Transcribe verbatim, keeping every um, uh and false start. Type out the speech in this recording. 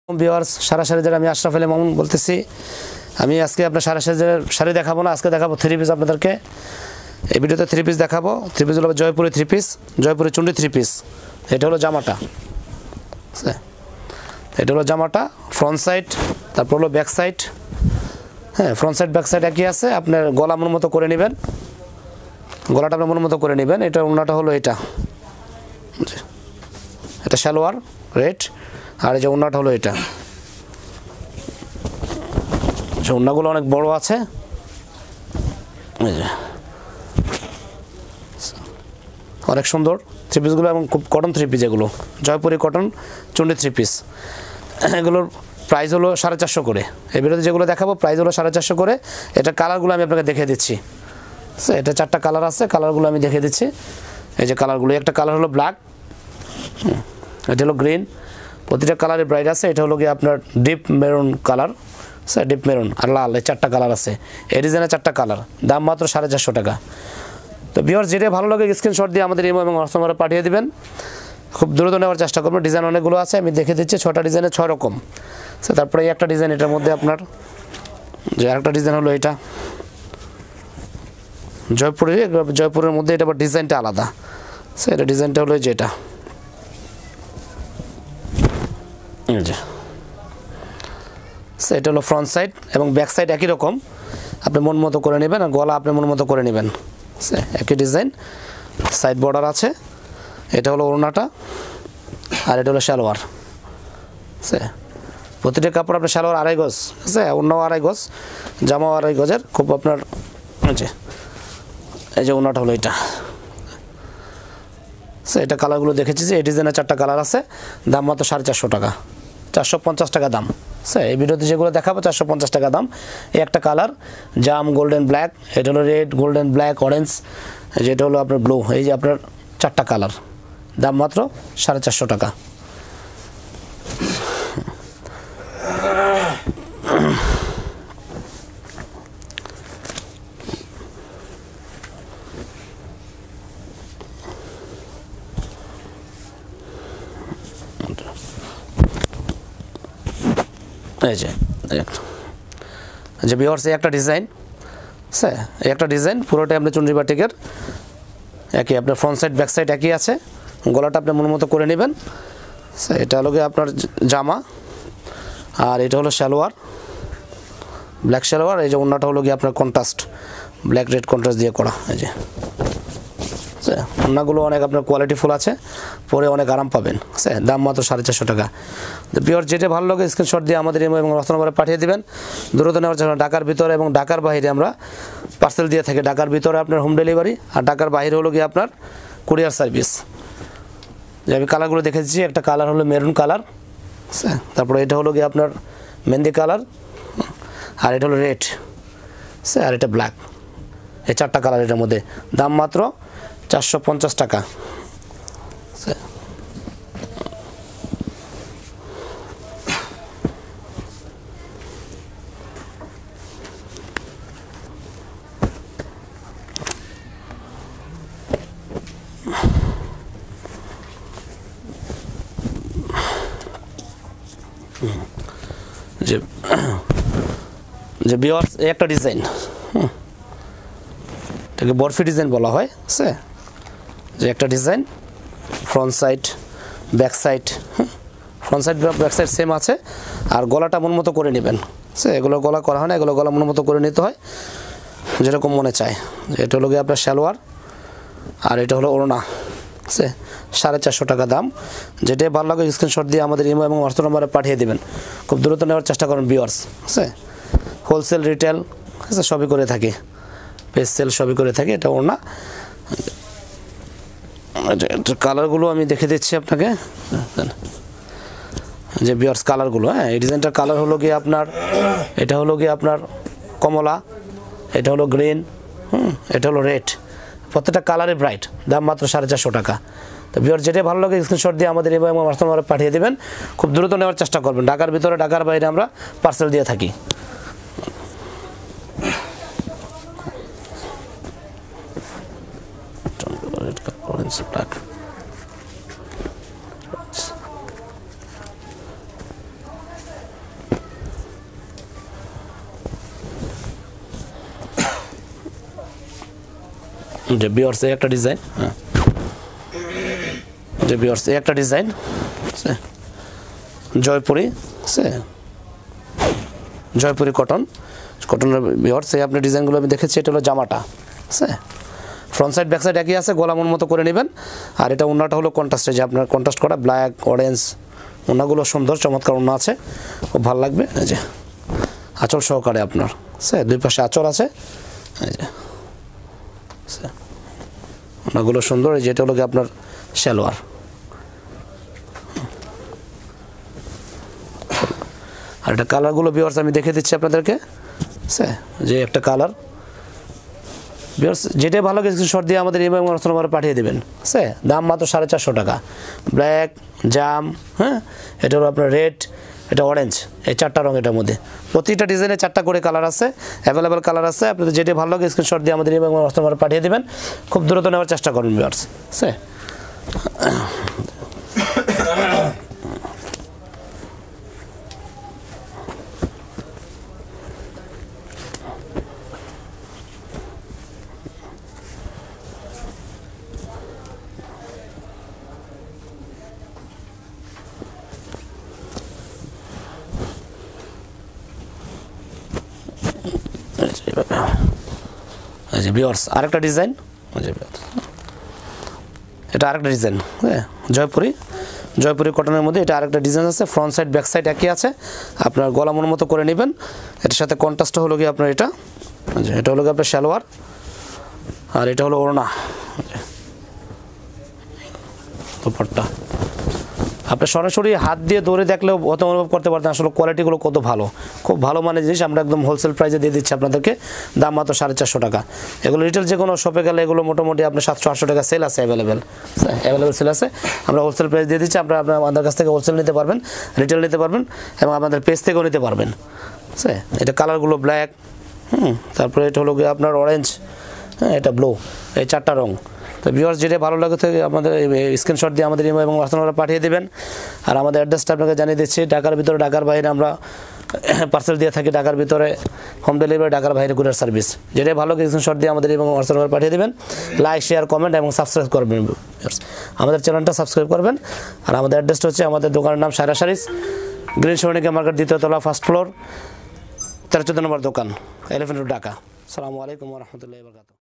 Viewers সারা শাড়িদের আমি আশরাফ আলী মামুন বলতেছি। আমি আজকে আপনার সারা শাড়িদের শাড়ি দেখাবো না, আজকে দেখাবো থ্রি পিস আপনাদেরকে। এই ভিডিওতে থ্রি পিস দেখাবো। থ্রি পিস হলো জয়পুরি থ্রি পিস, জয়পুরি চুন্ডি থ্রি পিস। এটা হলো জামাটা, এটা হলো জামাটা ফ্রন্ট সাইড, তারপর হলো ব্যাক সাইড। হ্যাঁ, ফ্রন্ট সাইড ব্যাক সাইড একই আছে। আপনার গলা মন মতো করে নেবেন, গলাটা আপনার মন মতো করে নেবেন। এটা ওড়নাটা হলো এটা, এটা সালোয়ার রেড, আর এই যে ওড়নাটা হলো এটা। ওড়নাগুলো অনেক বড় আছে, অনেক সুন্দর থ্রি পিসগুলো, এবং খুব কটন থ্রি পিস এগুলো, জয়পুরি কটন চুন্ডি থ্রি পিস। এগুলোর প্রাইস হলো সাড়ে চারশো করে। এই ভিডিওতে যেগুলো দেখাবো প্রাইস হলো সাড়ে চারশো করে। এটা কালারগুলো আমি আপনাকে দেখে দিচ্ছি। এটা চারটা কালার আছে, কালারগুলো আমি দেখে দিচ্ছি। এই যে কালারগুলো, একটা কালার হলো ব্ল্যাক, এটা হলো গ্রিন, প্রতিটা কালারে ব্রাইট আছে। এটা হলো গিয়ে আপনার deep maroon colour, sir deep maroon আর লাল, এই চারটা কালার আছে। এই ডিজাইনের চারটা কালার, দাম মাত্র সাড়ে চারশো টাকা। তো ভিউয়ার্স যেটা ভালো লাগে স্ক্রিনশট দিয়ে আমাদের ইমো এবং হোয়াটসঅ্যাপ নম্বরে পাঠিয়ে দিবেন। খুব দ্রুত নেওয়ার চেষ্টা করবেন। ডিজাইন অনেকগুলো আছে, আমি দেখে দিচ্ছি। ছটা ডিজাইনের ছয় রকম। স্যার তারপরে এই একটা ডিজাইন, এটার মধ্যে আপনার যে আরেকটা ডিজাইন হলো এটা জয়পুরের, জয়পুরের মধ্যে এটা আবার ডিজাইনটা আলাদা। স্যার এটা ডিজাইনটা হলো যেটা, এটা হলো ফ্রন্ট সাইড এবং ব্যাক সাইড একই রকম। আপনি মন মতো করে নেবেন, আর গলা আপনি মন মতো করে নেবেন। একই ডিজাইন, সাইড বর্ডার আছে। এটা হলো ওড়নাটা, আর এটা হলো সালোয়ার। প্রতিটা কাপড় আপনার সালোয়ার আড়াই গজ আছে, ওড়নাও আড়াই গজ, জামাও আড়াই গজের। খুব আপনার এই যে ওড়নাটা হলো এটা। এটা কালারগুলো দেখেছি যে এই ডিজাইনের চারটা কালার আছে, দাম মাত্র সাড়ে চারশো টাকা, চারশো পঞ্চাশ টাকা দাম। স্যার এই ভিডিওতে যেগুলো দেখাবো চারশো পঞ্চাশ টাকা দাম। এই একটা কালার জাম গোল্ডেন ব্ল্যাক, এটা হলো রেড গোল্ডেন ব্ল্যাক অরেঞ্জ, যেটা হলো আপনার ব্লু। এই যে আপনার চারটা কালার, দাম মাত্র সাড়ে চারশো টাকা। এই যে যে ভিউয়ার্স এই একটা ডিজাইন, স্যার এই একটা ডিজাইন পুরোটাই আপনার চুনরি বাটিকের একই। আপনার ফ্রন্ট সাইড ব্যাক সাইড একই আছে। গলাটা আপনি মন মতো করে নেবেন। স্যার এটা হলো গিয়ে আপনার জামা, আর এটা হলো সালোয়ার ব্ল্যাক সালোয়ার। এই যে ওড়নাটা হলো গিয়ে আপনার কন্ট্রাস্ট ব্ল্যাক রেড কন্ট্রাস্ট দিয়ে করা। এই যে ওড়নাগুলো অনেক আপনার কোয়ালিটিফুল আছে, পরে অনেক আরাম পাবেন। স্যার দাম মাত্র সাড়ে চারশো টাকা। তো পিওর যেটা ভালো লাগে স্ক্রিনশট দিয়ে আমাদের ইমো এবং হোয়াটসঅ্যাপ নম্বরে পাঠিয়ে দেবেন। দ্রুত নেওয়ার জন্য ঢাকার ভিতরে এবং ঢাকার বাইরে আমরা পার্সেল দিয়ে থাকি। ঢাকার ভিতরে আপনার হোম ডেলিভারি, আর ঢাকার বাইরে হলো গিয়ে আপনার কুরিয়ার সার্ভিস। যে আমি কালারগুলো দেখে দিচ্ছি, একটা কালার হলো মেরুন কালার, তারপরে এটা হলো গিয়ে আপনার মেহেন্দি কালার, আর এটা হলো রেড, স্যার আর এটা ব্ল্যাক। এই চারটা কালার এটার মধ্যে, দাম মাত্র চারশো পঞ্চাশ টাকা। যে যে ভিউয়ার্স এই একটা ডিজাইন, এটাকে বরফি ডিজাইন বলা হয়। স্যার যে একটা design front side back side, front side back side same আছে, আর গলাটা মন মতো করে নেবেন। স্যার এগুলো গলা করা হয় না, এগুলো গলা মন মতো করে নিতে হয় যেরকম মনে চায়। এটা হলো গিয়ে আপনার সালোয়ার, আর এটা হলো ওড়না। স্যার সাড়ে চারশো টাকা দাম। যেটাই ভালো লাগে স্ক্রিনশট দিয়ে আমাদের ইমো এবং হোয়াটসঅ্যাপ নম্বরে পাঠিয়ে দেবেন। খুব দ্রুত নেওয়ার চেষ্টা করুন viewers. Sir wholesale retail sir সবই করে থাকি, পেজ সেল সবই করে থাকি। এটা ওড়না, কালারগুলো আমি দেখে দিচ্ছি আপনাকে। যে ভিউয়ার্স কালারগুলো, হ্যাঁ এই ডিজাইনটার কালার হলো গিয়ে আপনার, এটা হলো গিয়ে আপনার কমলা, এটা হলো গ্রিন, হুম এটা হলো রেড। প্রত্যেকটা কালারে ব্রাইট, দাম মাত্র সাড়ে চারশো টাকা। তো ভিউয়ার যেটাই ভালো লাগে স্ক্রিনশট দিয়ে আমাদের এবং হোয়াটসঅ্যাপ নম্বরে পাঠিয়ে দেবেন। খুব দ্রুত নেওয়ার চেষ্টা করবেন। ঢাকার ভিতরে ঢাকার বাইরে আমরা পার্সেল দিয়ে থাকি। যে ভিউয়ার্স এই একটা ডিজাইন, হ্যাঁ যে ভিউয়ার্স এই একটা ডিজাইন জয়পুরি, আছে জয়পুরি কটন, কটনের ভিউয়ার্স এই আপনি ডিজাইনগুলো আমি দেখেছি। এটা হলো জামাটা, আছে ফ্রন্ট সাইড ব্যাক সাইড একই আছে, গলা মন মতো করে নেবেন। আর এটা ওন্নাটা হলো কন্ট্রাস্টে, যে আপনার কন্ট্রাস্ট করা ব্ল্যাক অরেঞ্জ, ওন্নাগুলো সুন্দর চমৎকার ওন্না আছে, খুব ভালো লাগবে। এই যে আঁচল সহকারে আপনার, আছে দুই পাশে আঁচল আছে, এই যে ওন্নাগুলো সুন্দর। এই যে এটা হলো কি আপনার সালোয়ার, আর এটা কালারগুলো ভিউয়ার্স আমি দেখে দিচ্ছি আপনাদেরকে, আছে যে একটা কালার ভিউয়ার্স যেটাই ভালো কিছু শর্ট দিয়ে আমাদের ইমেল নম্বরে পাঠিয়ে দেবেন, আছে দাম মাত্র সাড়ে চারশো টাকা। ব্ল্যাক জাম, হ্যাঁ এটা হলো আপনার রেড, এটা অরেঞ্জ, এই চারটা রঙ এটার মধ্যে। প্রতিটা ডিজাইনে চারটা করে কালার আছে, অ্যাভেলেবেল কালার আছে। আপনাদের যেটা ভালো লাগে স্ক্রিনশট দিয়ে আমাদের ইমেল নম্বরে পাঠিয়ে দেবেন, খুব দ্রুত নেওয়ার চেষ্টা করবেন ভিউয়ার্স, আছে এই যে ভিউয়ার্স আরেকটা ডিজাইন, এটা আরেকটা ডিজাইন, হ্যাঁ জয়পুরি, জয়পুরি কটনের মধ্যে এটা আরেকটা ডিজাইন আছে। ফ্রন্ট সাইড ব্যাক সাইড একই আছে, আপনার গলা মন মতো করে নেবেন। এটার সাথে কন্ট্রাস্ট হলো কি আপনার এটা, এটা হলো কি আপনার সালোয়ার, আর এটা হলো ওড়না দুপাট্টা। আপনি সরাসরি হাত দিয়ে ধরে দেখলেও অত অনুভব করতে পারতেন আসলে কোয়ালিটিগুলো কত ভালো, খুব ভালো মানের জিনিস। আমরা একদম হোলসেল প্রাইসে দিয়ে দিচ্ছি আপনাদেরকে, দাম মাত্র সাড়ে চারশো টাকা। এগুলো রিটেল যে কোনো শপে গেলে এগুলো মোটামুটি আপনার সাতশো আটশো টাকা সেল আছে, অ্যাভেলেবেল অ্যাভেলেবেল সেল আছে। আমরা হোলসেল প্রাইস দিয়ে দিচ্ছি, আপনারা আপনার আমাদের কাছ থেকে হোলসেল নিতে পারবেন, রিটেল নিতে পারবেন, এবং আমাদের পেজ থেকেও নিতে পারবেন। আছে এটা কালারগুলো ব্ল্যাক, হুম তারপরে এটা হলো গিয়ে আপনার অরেঞ্জ, হ্যাঁ এটা ব্লু, এই চারটা রঙ। তো ভিউয়ার্স যেটা ভালো লাগে থেকে আমাদের স্ক্রিনশট দিয়ে আমাদের ইমেল এবং হোয়াটসঅ্যাপে পাঠিয়ে দেবেন। আর আমাদের অ্যাড্রেসটা আপনাকে জানিয়ে দিচ্ছি, ঢাকার ভিতরে ঢাকার বাইরে আমরা পার্সেল দিয়ে থাকি, ঢাকার ভিতরে হোম ডেলিভারি, ঢাকার বাইরে কুরিয়ার সার্ভিস। যেটাই ভালো স্ক্রিনশট দিয়ে আমাদের এবং হোয়াটসঅ্যাপে পাঠিয়ে দেবেন। লাইক শেয়ার কমেন্ট এবং সাবস্ক্রাইব করবেন, আমাদের চ্যানেলটা সাবস্ক্রাইব করবেন। আর আমাদের অ্যাড্রেসটা হচ্ছে আমাদের দোকানের নাম সায়রা শাড়িজ, গ্রিন সরণিকা মার্কেট, দ্বিতীয় তলা, ফার্স্ট ফ্লোর, তেরো চোদ্দ নম্বর দোকান, এলিফ্যান্ট রোড, ঢাকা। আসসালামু আলাইকুম ওয়া রাহমাতুল্লাহি ওয়া বারাকাতুহু।